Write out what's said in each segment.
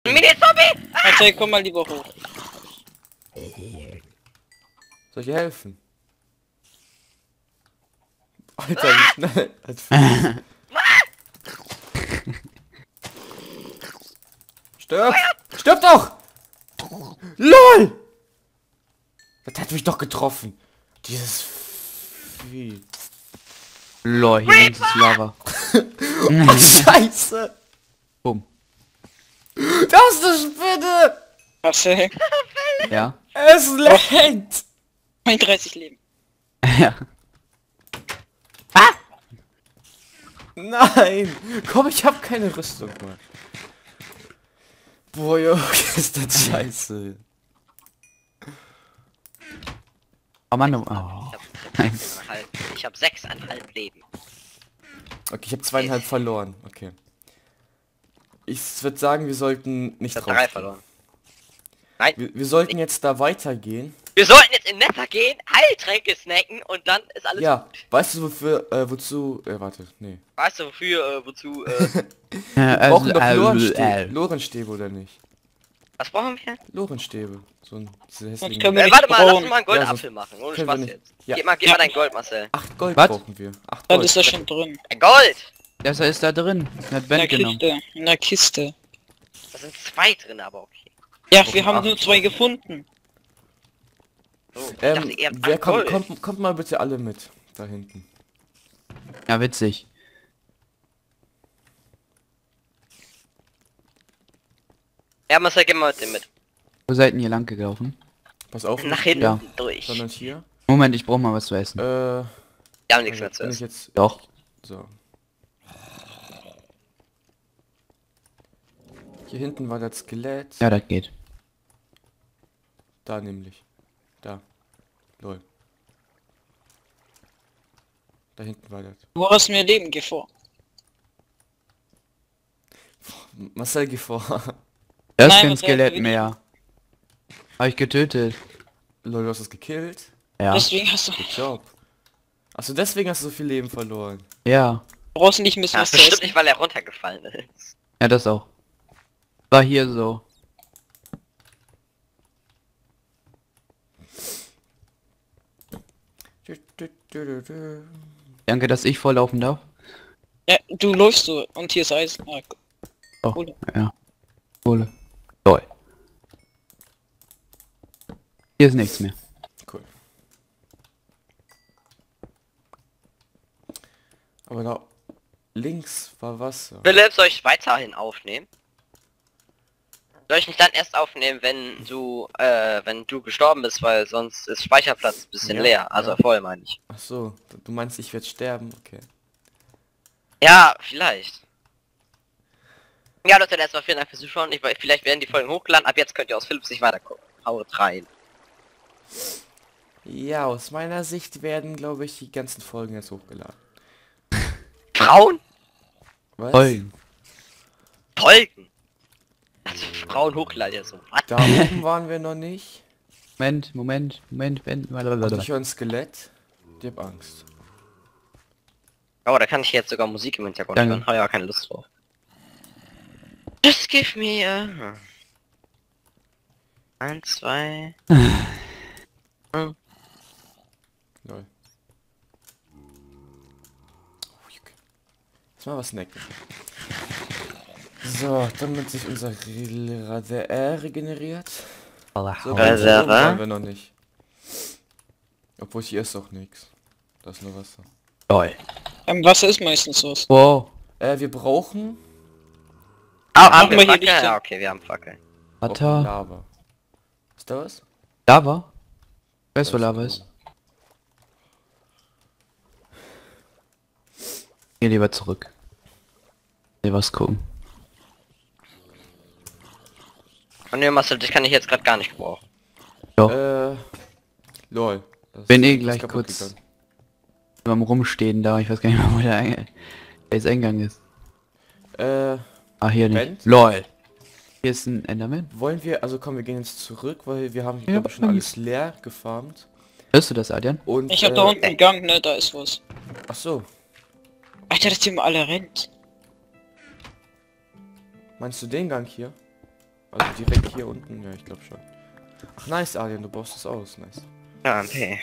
Mini-Zombie! Alter, komm mal lieber hoch. Soll ich dir helfen? Alter, wie schnell. Als Fuß. Stirb! Stirb doch! LOL! Das hat mich doch getroffen. Dieses Vieh. Lol, hier links ist Lava. Oh, Scheiße! Bumm. Das ist eine Spinne! Alter, Ja. Es lenkt! 31 Leben. Ja. Nein! Komm, ich hab keine Rüstung mehr. Boah, Junge, ist das scheiße. Oh Mann, oh. Nein. Ich hab 6,5 Leben. Okay, ich habe 2,5 verloren. Okay. Ich würde sagen, wir sollten nicht Ich hab drauf. 3 verloren. Nein. Wir sollten jetzt da weitergehen. Wir sollten jetzt in Nether gehen, Heiltränke snacken und dann ist alles Ja, gut. weißt du wofür, wozu, warte, nee. Weißt du wofür, wozu, Wir brauchen doch Lorenstäbe, oder nicht? was brauchen wir? Lorenstäbe. So ein, diese hässlichen... können wir nicht Warte mal, lass brauen. uns mal einen Ja, Goldapfel sonst machen. Ohne können wir Spaß nicht. jetzt. Ja. Gib mal dein Gold, Marcel. 8 Gold Was? brauchen wir. 8 Das Gold. ist da schon drin. Ein Gold! Das ist da drin. Hat In Ben der genommen. Kiste. In der Kiste. Da sind 2 drin, aber okay. Ja, Brauchen wir haben 8. nur 2 gefunden. So, ich dachte, ihr habt Wer 8 kommt, Gold. kommt mal bitte alle mit. Da hinten. Ja, witzig. Ja, Marcel, geh mal mit dem mit. Wo seid ihr lang gelaufen? Pass auf. Nach nicht hinten Ja. durch. Sondern hier. Moment, ich brauche mal was zu essen. Wir haben nichts mehr zu bin ich essen. jetzt... Doch. So. Hier hinten war das Skelett. Ja, das geht. Da nämlich. Da. Lol. Da hinten war das. Du hast mir Leben vor. Marcel, geh vor. Das ist Nein, kein was Skelett will ich? mehr. Habe ich getötet. Lol, du hast es gekillt. Ja. Deswegen hast du... Good job. Achso, deswegen hast du so viel Leben verloren. Ja. Du brauchst nicht mehr Ja, was zu bestimmt essen. nicht, weil er runtergefallen ist. Ja, das auch. War hier so. Danke, dass ich vorlaufen darf. Ja, du läufst so und hier ist Eisen. Ah, Oh, Kohle. ja. Kohle. Toll. Hier ist nichts mehr. Cool. Aber da links war Wasser. Philipp, soll ich weiterhin aufnehmen? Soll ich nicht dann erst aufnehmen, wenn du gestorben bist, weil sonst ist Speicherplatz ein bisschen Ja, leer. Also ja. voll, meine ich. Ach so, du meinst, ich werde sterben? Okay. Ja, vielleicht. Ja, Leute, erstmal vielen Dank fürs Zuschauen. Vielleicht werden die Folgen hochgeladen. Ab jetzt könnt ihr aus Philips nicht weiter gucken. Haut rein. Ja, aus meiner Sicht werden, glaube ich, die ganzen Folgen jetzt hochgeladen. Frauen? Was? Folgen. Folgen? Also Frauen hochladen ja so. Was? Da oben waren wir noch nicht. Moment, Ben. Ich höre ein Skelett. Ich hab Angst. Oh, da kann ich jetzt sogar Musik im Hintergrund Danke. hören. Habe ja keine Lust drauf. Just give me a... 1, 2... Lol. Oh, okay. Lass mal was snacken. So, damit sich unser regeneriert. So, Reserve. waren wir noch nicht. Obwohl hier ist auch nichts. Da ist nur Wasser. Toll. Wasser ist meistens so. Wow. Wir brauchen Ah, haben Machen wir wir hier Fackel? Lichter. Ja, okay, wir haben Fackel. Lava. Lava. Ist da was? Lava? Ich weiß, wo Lava ist. Geh lieber zurück. Nee, was gucken. Und ne, Marcel, dich kann ich jetzt gerade gar nicht gebrauchen. Doch. Lol. Das Bin ist gleich kaputt kurz gegangen. beim Rumstehen da. Ich weiß gar nicht mehr, wo der Eingang ist. Ah, hier nicht. Bent? LOL. Hier ist ein Enderman. Wollen wir, also komm, wir gehen jetzt zurück, weil wir haben, Ja, glaube ich, schon alles leer gefarmt. Hörst du das, Adrian? Und, Ich hab da unten einen Gang, ne, da ist was. Ach so, Alter, dass die mal alle rennt. meinst du den Gang hier? Also direkt hier unten, ja, ich glaube schon. Ach, nice, Alien, du baust es aus, nice. Ja, okay.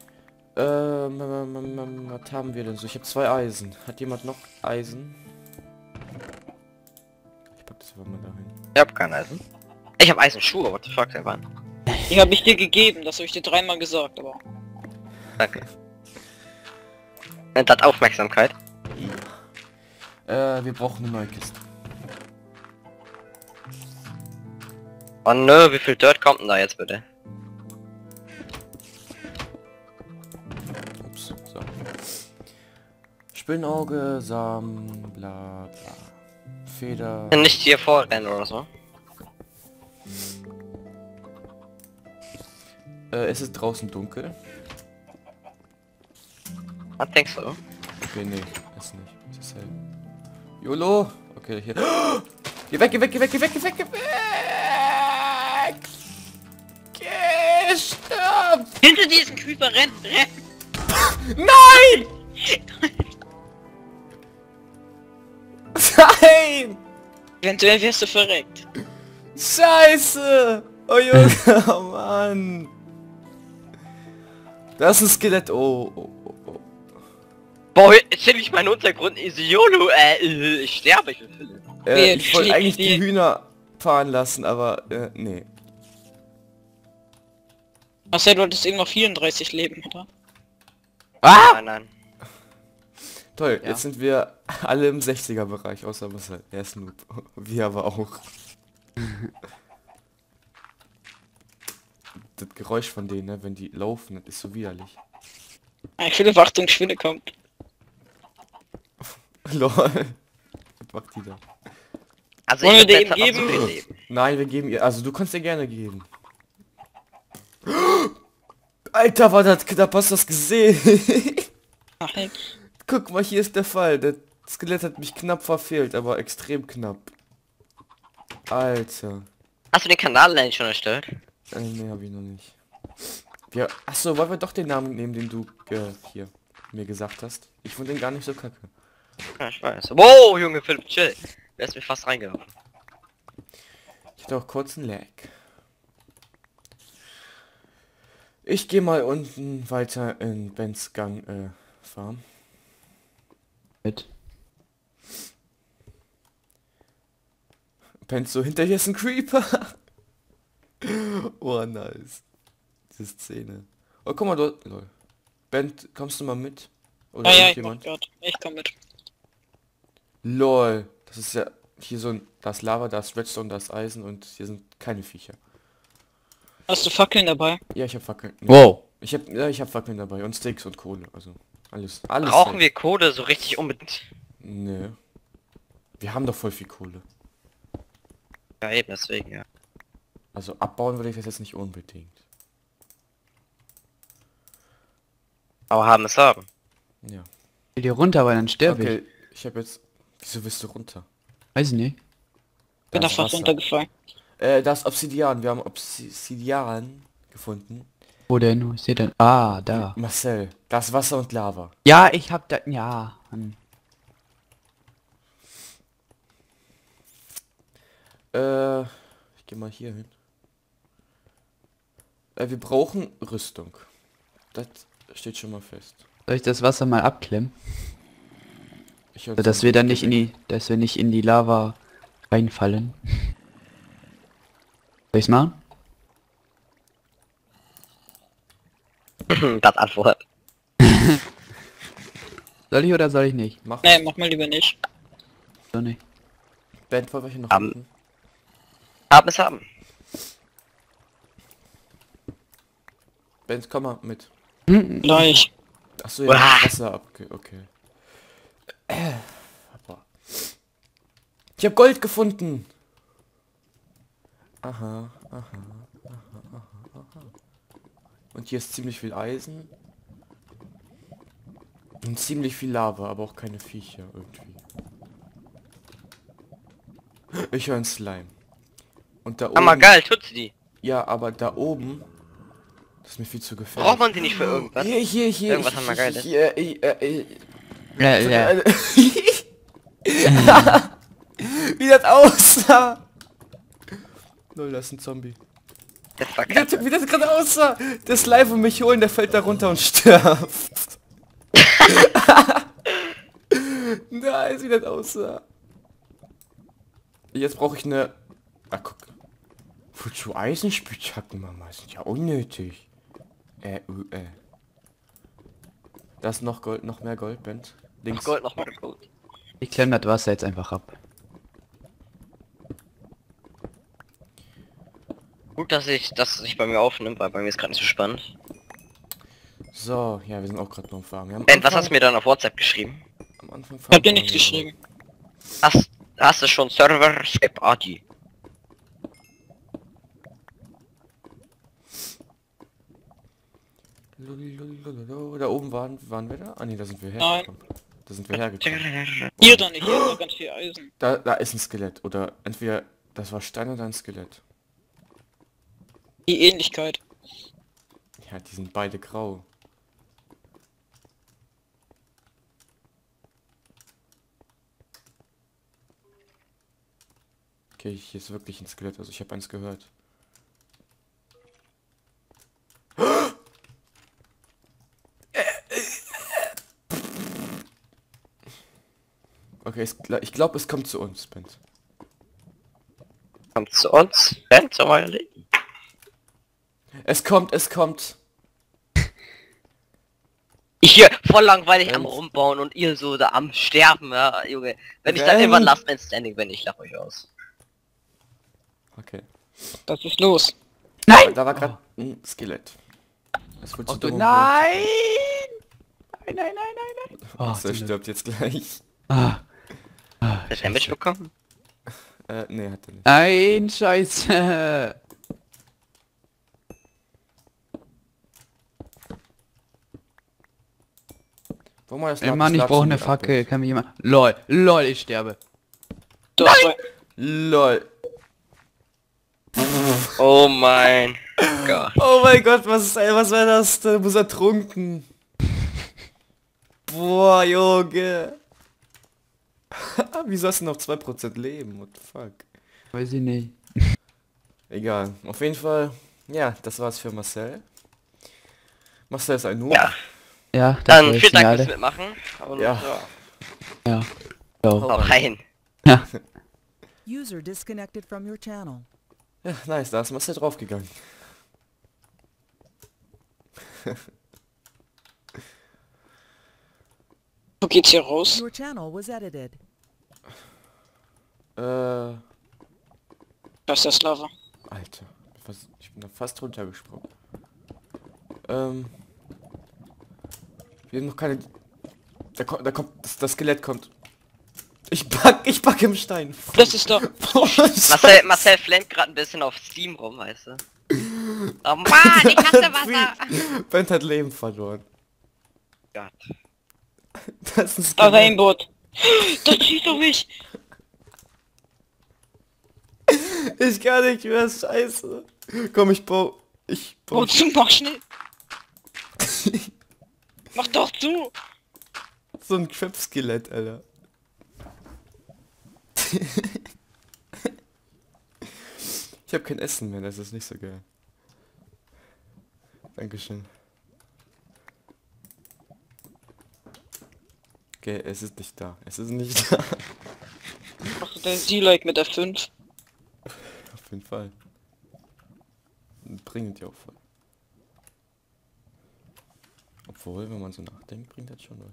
Was haben wir denn so? Ich habe 2 Eisen. Hat jemand noch Eisen? Ich pack das mal dahin. Ich hab kein Eisen. Ich hab Eisenschuhe, what the fuck, der Mann. Die habe ich dir gegeben, das habe ich dir 3-mal gesagt, aber... Danke. Und das Aufmerksamkeit. Ja. Wir brauchen eine neue Kiste. Oh nö, wie viel Dirt kommt denn da jetzt bitte? Ups, so. Spinnauge, Samen, bla bla. Feder. Nicht hier vorrennen oder so. Es ist draußen dunkel. Was denkst du? Okay, nee, ist nicht. Es ist hell. YOLO! Okay, hier. Geh weg, geh weg, geh weg, geh weg, geh weg, geh weg! Geh, stopp! Hinter diesen Creeper, renn! Nein! Nein! Eventuell wirst du verreckt. Scheiße! Oh Junge, oh Mann! Das ist ein Skelett, oh. Boah, jetzt hätte ich meinen Untergrund Isiolo, ich sterbe, ich will Philipp. Ich wollte eigentlich die Hühner fahren lassen, aber, nee. Marcel, du hattest eben noch 34 Leben, oder? Ah! Nein. Toll, Ja. jetzt sind wir alle im 60er Bereich, außer Marcel. Er ist Noob. Wir aber auch. Das Geräusch von denen, ne, wenn die laufen, das ist so widerlich. Ich will Achtung, Schwinde kommt. Lol. Was macht die da? Also Wollen wir würd dir jetzt eben halt noch geben? so viel leben. Nein, wir geben ihr, also du kannst ihr gerne geben. Alter, war das knapp, hast du das gesehen? Nein. Guck mal, hier ist der Fall. Das Skelett hat mich knapp verfehlt, aber extrem knapp. Alter. Hast du den Kanal eigentlich schon erstellt? Nee, hab ich noch nicht. Achso, wollen wir doch den Namen nehmen, den du hier mir gesagt hast. Ich fand den gar nicht so kacke. Ja, ich weiß. Wow, Junge, Philipp, chill. Der ist mir fast reingelaufen. Ich hatte auch kurz einen Lag. Ich gehe mal unten weiter in Bens Gang Farm. Mit. Bens so, hinter hier ist ein Creeper. Oh, nice. Diese Szene. Oh, guck mal, dort. Lol. Ben, kommst du mal mit? Oder Ah ja, ich mach irgendjemand? grad. Ich komm mit. Lol. Das ist ja hier so ein... Da ist Lava, da ist Redstone, da ist Eisen und hier sind keine Viecher. Hast du Fackeln dabei? Ja, ich hab Fackeln. Nee. Wow. Ich hab Fackeln dabei und Steaks und Kohle. Also alles. Brauchen safe. wir Kohle so richtig unbedingt? Nee. Wir haben doch voll viel Kohle. Ja, eben deswegen, ja. Also abbauen würde ich das jetzt nicht unbedingt. Aber haben es haben. Ja. Ich will hier runter, weil dann sterbe ich. Okay, ich habe jetzt... Wieso willst du runter? Weiß ich nicht. Bin Da da ist fast Wasser. runtergefallen. Das Obsidian. Wir haben Obsidian gefunden. Wo denn? Wo ist der denn? Ah, da. Marcel, das Wasser und Lava. Ja, ich hab da... Ja. Mann. Ich gehe mal hier hin. Wir brauchen Rüstung. Das steht schon mal fest. Soll ich das Wasser mal abklemmen? Ich höre Dass wir dann nicht in die... Dass wir nicht in die Lava reinfallen. Soll ich's machen? Das Antwort. Soll ich oder soll ich nicht? Mach. Nee, mach mal lieber nicht. So nicht. Ben, wollen wir hier noch Am- unten? Haben es haben. Ben, komm mal mit. Gleich. Achso, ja, Uah. Wasser ab. Okay. Aua. Ich habe Gold gefunden. Aha. Und hier ist ziemlich viel Eisen. Und ziemlich viel Lava, aber auch keine Viecher irgendwie. Ich höre einen Slime. Und da oben... Aber geil, tut sie die. Ja, aber da oben... Das ist mir viel zu gefährlich. Braucht man die nicht für irgendwas? Hier. Irgendwas haben wir Geiles. Ja. Wie das aussah. Lol, das ist ein Zombie. Das war Wie das gerade aussah! Der ist live und mich holen, der fällt da runter und stirbt. Nice, wie das aussah. Jetzt brauche ich eine... Ah, guck. Wozu Eisenspitzhacken, Mama? Sind ja unnötig. Da ist noch Gold, noch mehr Gold, Bent. Links. Gold, noch mal Gold. Ich klemme das Wasser jetzt einfach ab. Gut, dass ich bei mir aufnimmt, weil bei mir ist gerade nicht so spannend. So, ja, wir sind auch gerade noch am Farmen. Ben, was hast du mir dann auf WhatsApp geschrieben? Am Anfang Hab dir nichts geschrieben. Hast du schon Server Skype AD? Da oben waren wir da? Ah ne, da sind wir Nein. hergekommen. Da sind wir hergekommen. Hier doch nicht, hier ist noch ganz viel Eisen. Da ist ein Skelett. Oder entweder das war Stein oder ein Skelett. Die Ähnlichkeit. Ja, die sind beide grau. Okay, hier ist wirklich ein Skelett. Also ich habe eins gehört. Okay, ich glaube, es kommt zu uns, Bent. Kommt zu uns. Ben, zu euer Leben. Es kommt. Hier, voll langweilig am Rennt. Rumbauen und ihr so da am Sterben, ja, Junge. Wenn ich dann Rennt. irgendwann Last Man Standing bin, ich lach euch aus. Okay. Was ist los? Nein! Da war gerade ein Skelett. Es wird Oh, zu dumm. nein! Nein, nein, nein, nein, nein. Oh, Der stirbt jetzt gleich. ah. Hat er mitbekommen? Nee, hat er nicht. Nein, Scheiße. Warum war das Ey, Mann, ich brauche eine Fackel. Kann mir jemand... LOL, LOL, ich sterbe. Du hast zwei. LOL. Oh mein Gott. Oh mein Gott, was war das? Da muss er trunken. Boah, Junge. Wieso hast du noch 2% Leben? What the fuck? Weiß ich nicht. Egal. Auf jeden Fall, ja, das war's für Marcel. Marcel ist ein Noob. Ja, Ja, das dann war vielen Dank Signale. fürs Mitmachen. Und Ja. Ja. So. Hau rein. Ja. User disconnected from your channel. Ja, nice, da ist Marcel draufgegangen. Wo geht's hier raus? Your channel was edited. Alter, Das ist das Lava. ich bin da fast runtergesprungen. Wir haben noch keine... Da kommt, das Skelett kommt. Ich back im Stein. Das ist da. Marcel flennt gerade ein bisschen auf Steam rum, weißt du. Oh Mann, ich hasse Wasser. Bent hat Leben verloren. Gott. Das ist ein Da Skelett. Rainbow. Das schießt auf mich. Ich kann nicht mehr, scheiße. Komm, ich baue... Wozu? Mach schnell. Mach doch zu. So ein Crab-Skelett, Alter. Ich habe kein Essen mehr, das ist nicht so geil. Dankeschön. Okay, es ist nicht da. Es ist nicht da. Mach der Z-Like mit der 5. Auf jeden Fall. Bringt ja auch voll. Obwohl, wenn man so nachdenkt, bringt das schon.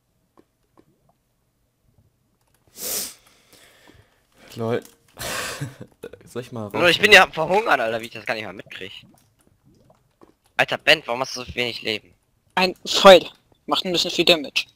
Lol. Soll ich mal Nur ich bin ja verhungert, Alter, wie ich das gar nicht mal mitkriege. Alter Ben, warum hast du so wenig Leben? Ein Pfeil. Macht ein bisschen viel Damage.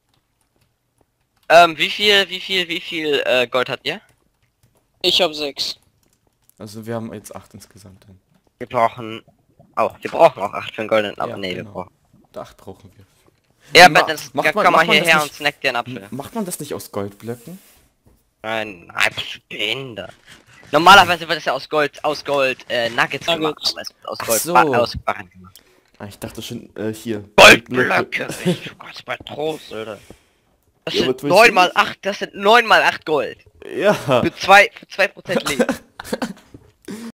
Wie viel Gold habt ihr? Ich hab 6. Also wir haben jetzt 8 insgesamt dann. Wir brauchen auch 8 für einen goldenen Apfel. Ja, Nee, wir genau. brauchen. 8 brauchen wir. Ja, Ma- Ben, dann macht man- komm mal macht man hierher das und nicht- snack dir einen Apfel. Macht man das nicht aus Goldblöcken? Nein, bist du behindert. Normalerweise wird es ja aus Gold, Nuggets gemacht, Nuggets. aber es wird aus Ach Gold, so. aus Barren gemacht. Ah, ich dachte schon, hier. Goldblöcke! Ich Gott, bei Trost, Alter. Das Ja, sind was willst 9 du mal nicht? 8, das sind 9 mal 8 Gold. Ja. Für 2% Leben.